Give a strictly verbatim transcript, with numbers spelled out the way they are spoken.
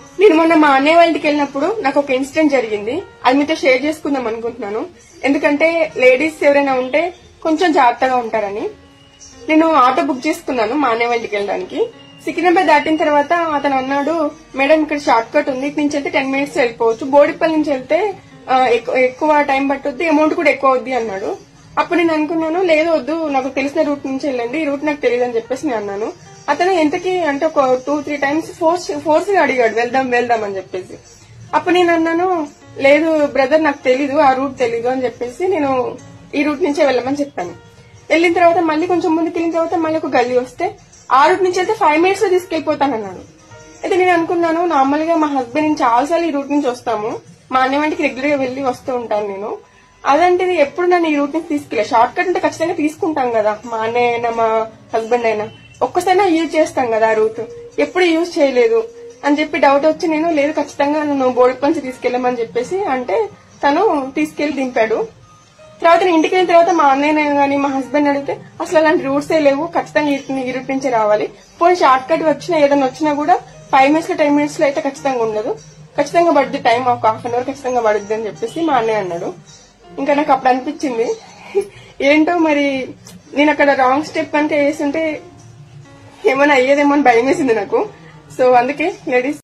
నేను మొన్న మా అన్నయ్య వాళ్ళ ఇంటికి వెళ్ళినప్పుడు నాకు ఒక ఇన్సిడెంట్ జరిగింది. అది మీతో షేర్ చేసుకుందాం అనుకుంటున్నాను. ఎందుకంటే లేడీస్ ఎవరైనా ఉంటే కొంచెం జాగ్రత్తగా ఉంటారని. నేను ఆటో బుక్ చేసుకున్నాను మా అన్నయ్య వాళ్ళ ఇంటికి వెళ్ళడానికి. సికింద్రాబాద్ దాటిన తర్వాత అతను అన్నాడు, మేడం ఇక్కడ షార్ట్ కట్ ఉంది, ఇటు నుంచి వెళ్తే టెన్ మినిట్స్ వెళ్ళిపోవచ్చు, బోడిపల్లి నుంచి వెళ్తే ఎక్కువ టైం పట్టుద్ది, అమౌంట్ కూడా ఎక్కువ అవుద్ది అన్నాడు. అప్పుడు నేను అనుకున్నాను, లేదు వద్దు, నాకు తెలిసిన రూట్ నుంచి వెళ్ళండి, ఈ రూట్ నాకు తెలియదు అని చెప్పేసి నేను అన్నాను. అతను ఎంతకి అంటే ఒక two three times force force గా అడిగాడు వెళ్దాం వెళ్దాం అని చెప్పేసి. అప్పుడు నేను అన్నాను, లేదు బ్రదర్ నాకు తెలీదు, ఆ రూట్ తెలీదు అని చెప్పేసి నేను ఈ రూట్ నుంచే వెళ్ళమని చెప్పాను. వెళ్ళిన తర్వాత మళ్ళీ కొంచెం ముందుకు వెళ్ళిన తర్వాత మళ్ళీ ఒక గల్లీ వస్తే ఆ రూట్ నుంచి వెళ్తే ఫైవ్ మినిట్స్ లో తీసుకెళ్లిపోతాను అన్నాడు. అయితే నేను అనుకున్నాను, నార్మల్ గా మా హస్బెండ్ నేను చాలాసార్లు ఈ రూట్ నుంచి వస్తాము, మా అన్నయ్య వంటికి రెగ్యులర్ గా వెళ్లి వస్తూ ఉంటాను నేను. అదంటిది ఎప్పుడు నన్ను ఈ రూట్ నుంచి తీసుకెళ్ళా. షార్ట్ కట్ అంటే ఖచ్చితంగా తీసుకుంటాం కదా, మా అన్నయ్య అయినా మా హస్బెండ్ అయినా ఒక్కసారి యూజ్ చేస్తాం కదా ఆ రూట్, ఎప్పుడు యూజ్ చేయలేదు అని చెప్పి డౌట్ వచ్చి నేను లేదు ఖచ్చితంగా నన్ను బోడిపల్లి తీసుకెళ్ళమని చెప్పేసి అంటే తను తీసుకెళ్లి దింపాడు. తర్వాత నేను ఇంటికి వెళ్ళిన తర్వాత మా అన్నయ్య గానీ మా హస్బెండ్ అడిగితే అసలు అలాంటి రూట్సే లేవు, ఖచ్చితంగా ఈ రూట్ నుంచే రావాలి, పోనీ షార్ట్ కట్ వచ్చినా ఏదైనా వచ్చినా కూడా ఫైవ్ మినిట్స్ లో టెన్ మినిట్స్ లో అయితే ఖచ్చితంగా ఉండదు, ఖచ్చితంగా పడుద్ది టైం, ఒక హాఫ్ అన్ అవర్ ఖచ్చితంగా పడుద్ది అని చెప్పేసి మా అన్నయ్య అన్నాడు. ఇంకా నాకు అప్పుడు అనిపించింది ఏంటో మరి నేను అక్కడ రాంగ్ స్టెప్ అంటే వేస్తుంటే ఏమైనా అయ్యేదేమో అని భయం వేసింది నాకు. సో అందుకే లేడీస్